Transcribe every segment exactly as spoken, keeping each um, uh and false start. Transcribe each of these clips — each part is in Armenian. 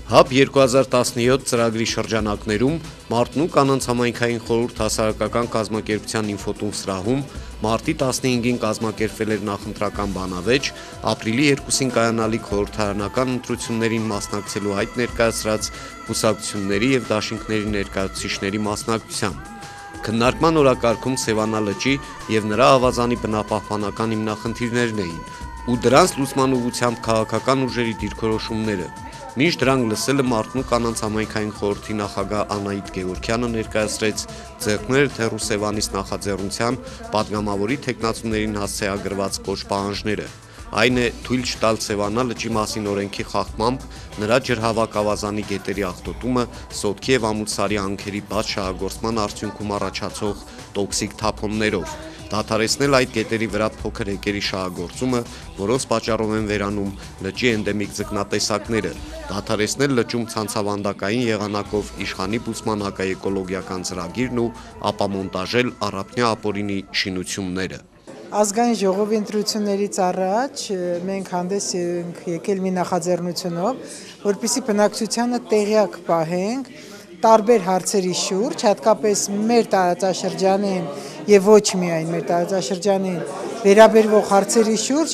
Հաբ երկու հազար տասնյոթ ծրագրի շրջանակներում Մարդն ու կանանց համայնքային խորհուրդ հասարակական կազմակերպության ինֆոտուն սրահում մարտի տասնհինգին կազմակերպվել էր նախընտրական բանավեճ, ապրիլի երկուսին կայանալիք խորհրդարանական ընտրություններին մասնակցելու հայտ ներկայացրած կուսակցությունների եւ դաշինքների ներկայացուցիչների մասնակցությամբ։ Քննարկման օրակարգում Սևանա լճի եւ նրա ավազանի բնապահպանական հիմնախնդիրներն էին ու դրանց լուծման ուղղությամբ քաղաքական ուժերի դիրքորոշումները։ Մինչ դրանք լսելը Մարդն ու կանանց համայնքային խորհրդի նախագահ Անահիտ Գևորգյանը ներկայացրեց ձեռքները թեռու Սևանից նախաձեռնության պատգամավորի թեկնածուներին հասցեագրված կոչ պահանջները։ Այն է թույլ չտալ Սևանա լճի մասին օրենքի խախտմամբ նրա ջրհավաք ավազանի գետերի աղտոտումը, սոտքի եւ ամուլսարի անքերի բաց շահագործման արդյունքում առաջացող տոքսիկ թափոններով, դադարեցնել այդ գետերի վրա փոքր հեկերի շահագործումը, որոնց պատճառով են վերանում լճի էնդեմիկ ձկնատեսակները, դադարեցնել լճում ցանցավանդակային եղանակով իշխանի բուծման հակաէկոլոգիական ծրագիրն ու ապամոնտաժել առափնյա ապօրինի շինությունները։ Ազգային ժողովի ընտրություններից առաջ մենք հանդես ենք եկել մի նախաձեռնությունով, որպեսզի բնակչությանը տեղյակ պահենք տարբեր հարցերի շուրջ, հատկապես մեր տարածաշրջանին եւ ոչ միայն մեր տարածաշրջանին վերաբերվող հարցերի շուրջ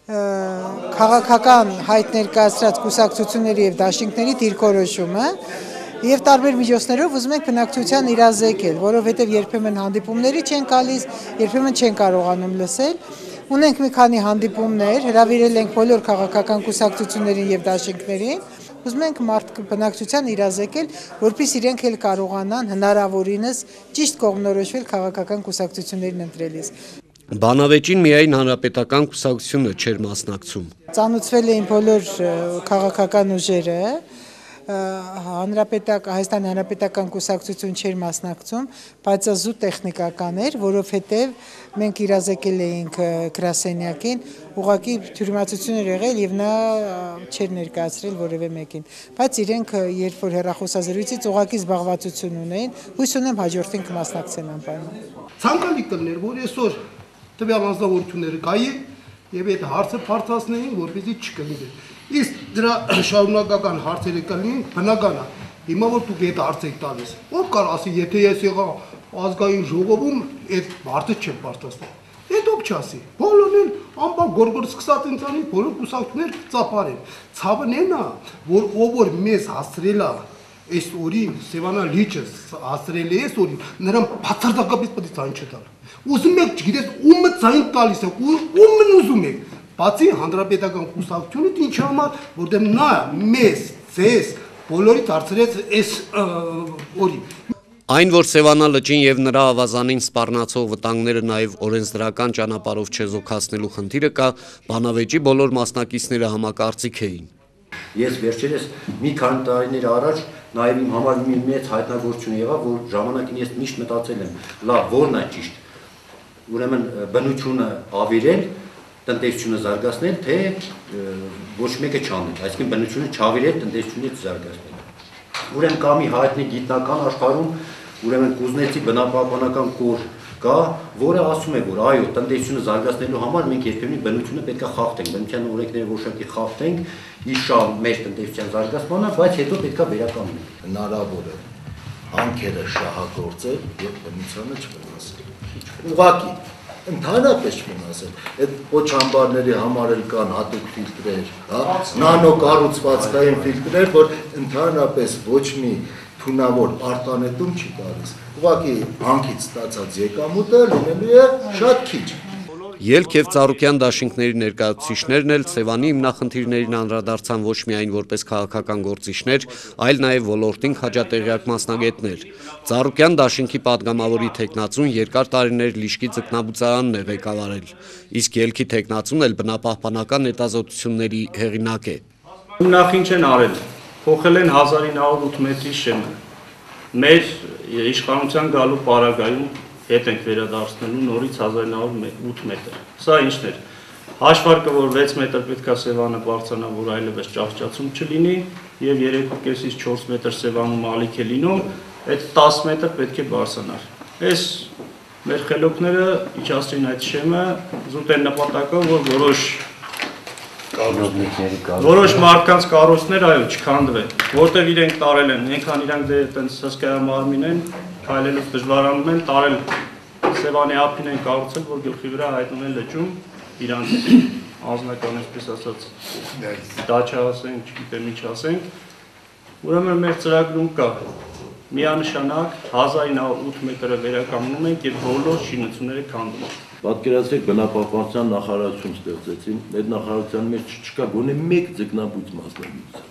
քաղաքական հայտ ներկայացրած կուսակցությունների եւ դաշինքների դիրքորոշումը եւ տարբեր միջոցներով ուզում ենք բնակչության իրազեկել, որովհետեւ երբեմն հանդիպումների չեն գալիս, երբեմն չեն կարողանում լսել։ Ունենք մի քանի հանդիպումներ, հրավիրել ենք բոլոր քաղաքական կուսակցություններին եւ դաշինքներին։ Ուզում ենք մարդ բնակչության իրազեկել, որպեսզի իրենք էլ կարողանան հնարավորինս ճիշտ կողմնորոշվել քաղաքական կուսակցություններին ընտրելիս։ Բանավեճին միայն հանրապետական կուսակցությունը չէր մասնակցում։ Ծանոթվել էին բոլոր քաղաքական ուժերը, հանրապետակ Հայաստանի հանրապետական կուսակցություն չէր մասնակցում, բայց զուտ տեխնիկական էր, որովհետև մենք իրազեկել էինք գրասենյակին, ուղղակի թյուրիմացություններ եղել եւ նա չէր ներկայացրել որևէ մեկին, բայց իրենք երբ որ հեռախոսազրույցից ուղղակի զբաղվածություն ունեին, հույս ունեմ հաջորդին կմասնակցեն անպայման։ Ցանկալի կներ, որ այսօր տվյալ անձնավորությունները կային եւ այդ հարցը բարձրացնեին, որպեսզի չկլինի։ Իսկ դրա շարունակական հարցերը կլինեն, բնական է։ Հիմա որ դուք այդ հարց եք տալիս, ով կարող ասի, եթե ես եղա ազգային ժողովում, այդ հարցը չեմ բարձրացնել։ Այդ ով չասի։ Բոլորն են ամբողջ գորգոր սկսած ընծանի, բոլոր կուսակցություններ ծափարեն։ Ցավն այն է, որ ով որ մեզ հասցրել է այս օրին, Սևանա լիճը հասցրել է այս օրին, նրան բացարձակապես պետք է ցայն չտալ։ Ուզում եք, չգիտես, ումը ցայն տալիս է, ումն ուզում եք։ Բացի հանրապետական կուսակցությունը ինչ համար, որտեղ նա մեզ, ձեզ, բոլորիդ հարցրեց այս օրին։ Այն, որ Սևանա լճին եւ նրա ավազանին սպառնացող վտանգները նաեւ օրենսդրական ճանապարհով չեզոքացնելու խնդիրը կա, բանավեճի բոլոր մասնակիցները համակարծիք էին։ Ես վերջերս մի քանի տարիներ առաջ նաեւ իմ համար մի մեծ հայտնագործություն եղավ, որ ժամանակին ես միշտ մտածել եմ, լավ, որն է ճիշտ։ Ուրեմն բնությունը ավիրել, տնտեսությունը զարգացնել, թե ոչ մեկը չանել, այսինքն բնությունը չավիրել, տնտեսությունը զարգացնել։ Ուրեմն կա մի հայտնի գիտնական աշխարհում, ուրեմն Կուզնեցի բնապահպանական կոր կա, որը ասում է, որ այո, տնտեսությունը զարգացնելու համար մենք երբեմն բնությունը պետք է խախտենք, բնության օրենքները որոշակի խախտենք, իշալ մեր տնտեսության զարգացմանը, բայց հետո պետք է վերականգնենք։ Հնարավոր է անքերը շահագործել եւ բնությանը չվնասել։ Ուղղակի ընդհանրապես չմնասել, այդ պոչամբարների համար էլ կան հատուկ ֆիլտրեր, հա, նանո կառուցվածքային ֆիլտրեր, որ ընդհանրապես ոչ մի թունավոր արտանետում չի տալիս։ Ուղղակի հանքից ստացած եկամուտը լինելու է շատ քիչ։ Ելք եւ Ծառուկյան դաշինքների ներկայացուցիչներն էլ Սևանի հիմնախնդիրներին անդրադարձան ոչ միայն որպես քաղաքական գործիչներ, այլ նաեւ ոլորտին հաջատեղյակ մասնագետներ։ Ծառուկյան դաշինքի պատգամավորի թեկնածուն երկար տարիներ Լիշկի ձկնաբուծարանն է ղեկավարել, իսկ ելքի թեկնածուն էլ բնապահպանական հետազոտությունների հեղինակ է։ Նախինչ են արել, փոխել են հազար ինը հարյուր ութ մետրի շեմը։ Մեր իշխանության գալու պարագայում հետ ենք վերադարձնելու նորից հազար ինը հարյուր ութ մետր։ Սա ինչն էր։ Հաշվարկը, որ վեց մետր պետք է Սևանը բարձրանա, որ այլևս ճահճացում չլինի, եւ երեք կեսից չորս մետր Սևանում ալիք է լինում, այդ տասը մետր պետք է բարձրանար։ Այս մեր խելոքները իջացրին այդ շեմը զուտ են նպատակով, որ որոշ Որոշ մարդկանց կարոցներ այո չքանդվեն, որտեղ իրենք տարել են, այնքան իրանք դե այտենց հսկայամարմին են, քայլելով դժվարանում են, տարել Սևանի ափին են կառուցել, որ գլխի վրա հայտնում են լճում իրանք անձնական, այսպես ասած, դաչա ասենք, չգիտեմ ինչ ասենք, ուրեմն մեր ծրագրում կա միանշանակ հազար նավը ութ մետրը վերականգնում ենք եւ բոլոր շինությունները քանդում ենք։ Պատկերացրեք բնապահպանության նախարարություն ստեղծեցին, այդ նախարարության մեջ չկա գոնե մեկ ձկնաբույծ մասնագիտ։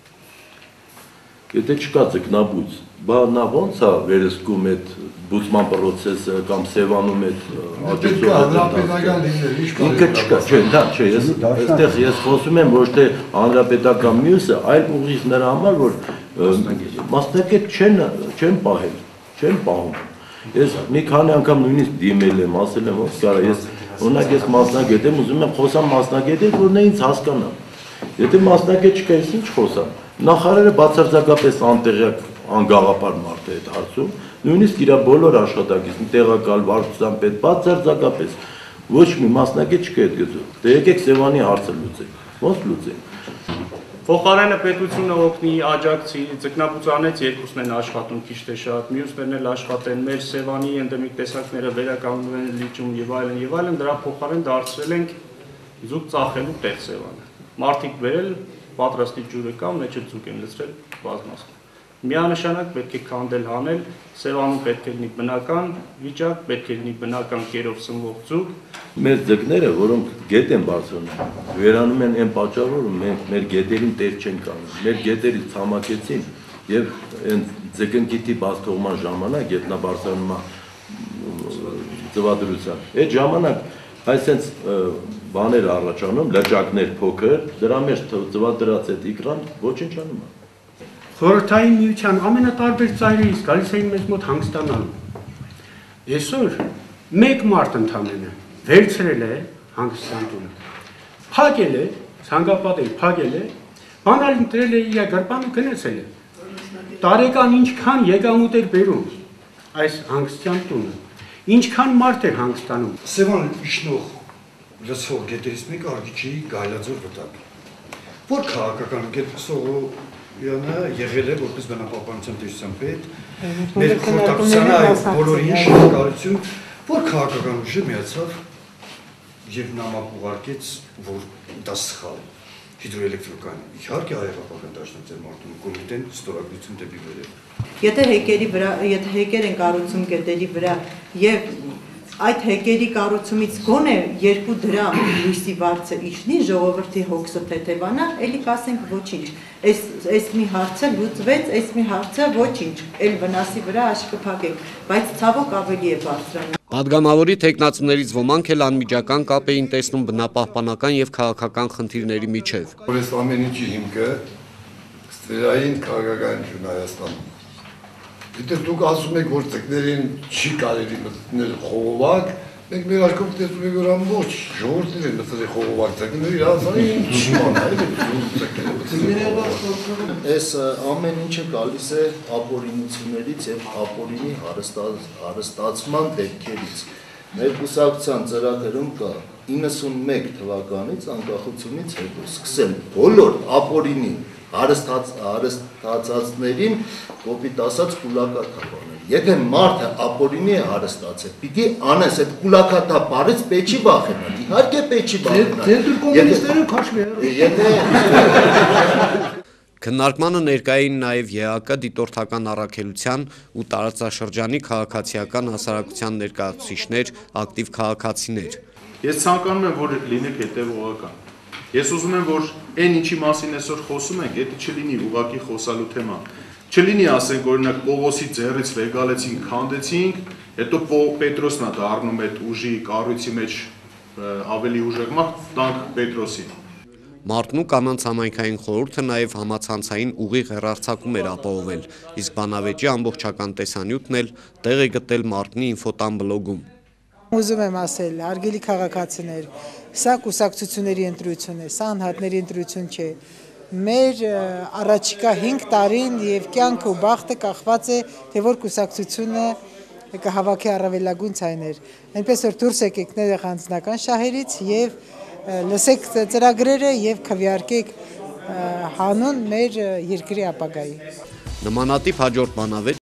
Եթե չկա ձկնաբույծ, բա նա ո՞նց է վերահսկում այդ բուծման process-ը կամ Սևանում այդ աջակցության ինքը չկա, չէ, դա չէ, ես այստեղ ես խոսում եմ ոչ թե հանրապետական մյուսը, այլ ուղիղ նրա համար, որ մասնակետ չեն չեն պահել, չեն պահում։ Ես մի քանի անգամ նույնիսկ դիմել եմ, ասել եմ, ոնց կարա, ես օրինակ ես մասնակետ եմ, ուզում եմ խոսամ մասնակետի, որ նա ինձ հասկանա։ Եթե մասնակետ չկա, ես ինչ խոսամ։ Նախարարը բացարձակապես անտեղյակ անգաղապար մարդ է այդ հարցում, նույնիսկ իր բոլոր աշխատակիցն տեղակալ վարչության պետ բացարձակապես ոչ մի մասնակետ չկա այդ գծում։ Դե եկեք Սևանի հարցը լուծենք։ Ոնց լուծենք։ Փոխարենը պետությունը օգնի աջակցի, ձկնաբուծանից երկուսն են աշխատում քիչ թե շատ, մյուսներն էլ աշխատեն, մեր Սևանի էնդեմիկ տեսակները վերականգնվում են լիճում եւ այլն եւ այլն, դրա փոխարեն դարձրել ենք ձուկ ծախելու տեղ Սևանը։ Մարդիկ վերել, պատրաստի ջուրը կա, մեջը ձուկ են լցրել բազմաստ։ Միանշանակ պետք է քանդել հանել, Սևանում պետք է լինի բնական վիճակ, պետք է լինի բնական կերով սնվող ձուկ։ Մեր ձկները, որոնք գետ են բարձրանում, վերանում են այն պատճառով, որ մենք մեր գետերին տեղ չեն կանում։ Մեր գետերից ցամաքեցին եւ այն ձկնկիտի բացթողման ժամանակ գետնաբարձրանում ծվադրության։ Այդ ժամանակ այսպես բաներ առաջանում, լճակներ փոքր, դրա մեջ ծվադրած այդ իկրան ոչնչանում է։ Խորհրդային միության ամենատարբեր ծայրերից գալիս էին մեզ մոտ հանգստանալու։ Այսօր մեկ մարդ ընդամենը վերցրել է հանգստյան տունը, փակել է, ցանկապատել փակել է, բանալին տրել է իր գրպանը գնացել է։ Տարեկան ինչքան եկամուտ էր բերում այս հանգստյան տունը, ինչքան մարդ էր հանգստանում։ Սևան իջնող լցող գետերից մեկը Արգիչի Գայլաձոր վտակ, որ քաղաքական գետ Սողոյանը եղել է որպես բնապահպանության տեսության պետ, մեր խորհրդակցությանը այլ բոլորին շնորհակալություն, որ քաղաքական ուժը միացավ եւ նամակ ուղարկեց, որ դա սխալ է։ Հիդրոէլեկտրական իհարկե հայկական դաշնակցել մարդուն կոմիտեն ստորագրություն դեպի վերև։ Եթե հեկերի վրա, եթե հեկեր են կառուցում գետերի վրա եւ այդ հեկերի կառուցումից գոնե երկու դրամ լույսի վարձը իջնի, ժողովրդի հոգսը թեթևանա, էլի կասենք ոչինչ։ Այս այս մի հարցը լուծվեց, այս մի հարցը ոչինչ, էլ վնասի վրա աշկը փակենք, բայց ցավոք ավելի է բարձրանում։ Պատգամավորի թեկնածուներից ոմանք էլ անմիջական կապ էին տեսնում բնապահպանական եւ քաղաքական խնդիրների միջև։ Որս ամեն ինչի հիմքը ստերային քաղաքականություն Հայաստանում։ Եթե դուք ասում եք, որ ձկներին չի կարելի մտնել խողովակ, մենք մեր արկում տեսնում ենք, որ ամբողջ ժողովուրդներ են մտնել խողովակ ձկների, ասային չի մանա, Այս ամեն ինչը գալիս է ապօրինություններից եւ ապօրինի հարստացման դեպքերից։ Մեր կուսակցության ծրագրում կա իննսունմեկ թվականից անկախությունից հետո սկսել բոլոր ապօրինի հարստացածներին կոպիտ ասած կուլակաթափանել։ Եթե մարդը ապօրինի է հարստացել, պիտի անես այդ կուլակաթափարից պետք չի վախենալ։ Իհարկե պետք չի վախենալ։ Կոմունիստները քաշվի։ Եթե Քննարկմանը ներկայ էին նաև ԵԱԿ դիտորդական առաքելության ու տարածաշրջանի քաղաքացիական հասարակության ներկայացուցիչներ, ակտիվ քաղաքացիներ։ Ես ցանկանում եմ, որ լինեք հետևողական։ Ես ուզում եմ, որ այն ինչի մասին այսօր խոսում ենք, դա չլինի ուղղակի խոսալու թեմա։ Չլինի, ասենք, օրինակ Պողոսի ձեռից ռեգալեցինք, քանդեցինք, հետո Պետրոսն է դառնում այդ ուժի կառույցի մեջ ավելի ուժեղմակ, տանք Պետրոսին։ Մարտն ու կանանց համայնքային խորհուրդը նաև համացանցային ուղիղ հեռարձակում էր ապահովել, իսկ բանավեճի ամբողջական տեսանյութն էլ տեղ է գտել Մարտնի ինֆոտան բլոգում։ Ուզում եմ ասել, հարգելի քաղաքացիներ, սա կուսակցությունների ընտրություն է, սա անհատների ընտրություն չէ։ Մեր առաջիկա հինգ տարին եւ կյանքը ու բախտը կախված է, թե որ կուսակցությունը կհավաքի առավելագույն ցայներ։ Այնպես որ դուրս եկեք ներեղ անձնական շահերից եւ լսեք ծրագրերը եւ քվեարկեք հանուն մեր երկրի ապագայի։ Նմանատիպ հաջորդ բանավեճ